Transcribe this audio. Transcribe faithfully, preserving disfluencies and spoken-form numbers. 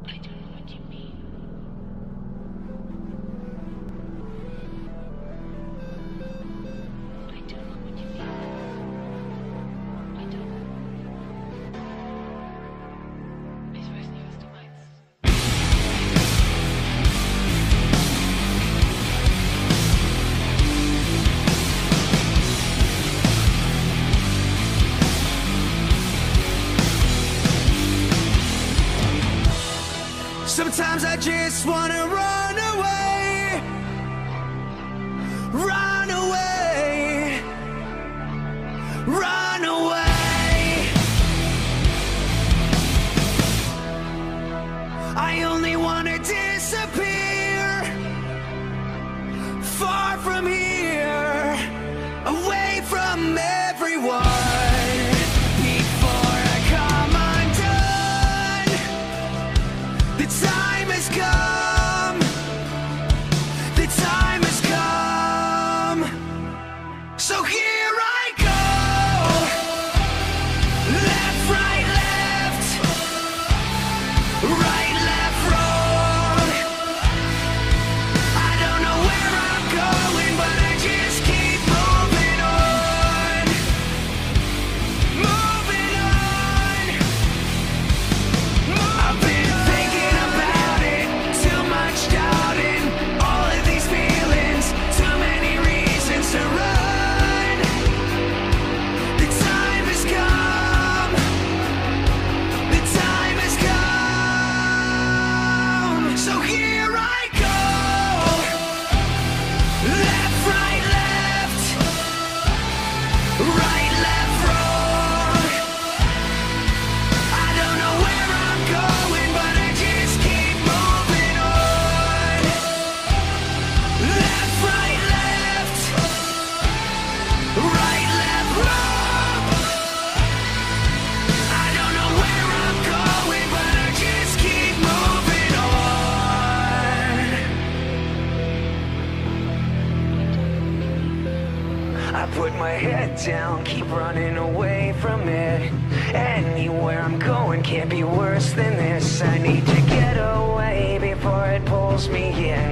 Sometimes I just wanna run away, run away, run away. I only wanna disappear, far from here, away from everyone. Time has come, the time has come, so here I go, left, right, left, right, left, wrong. I don't know where I'm going, but I just keep moving on, moving on. I've been I put my head down, keep running away from it. Anywhere I'm going can't be worse than this. I need to get away before it pulls me in.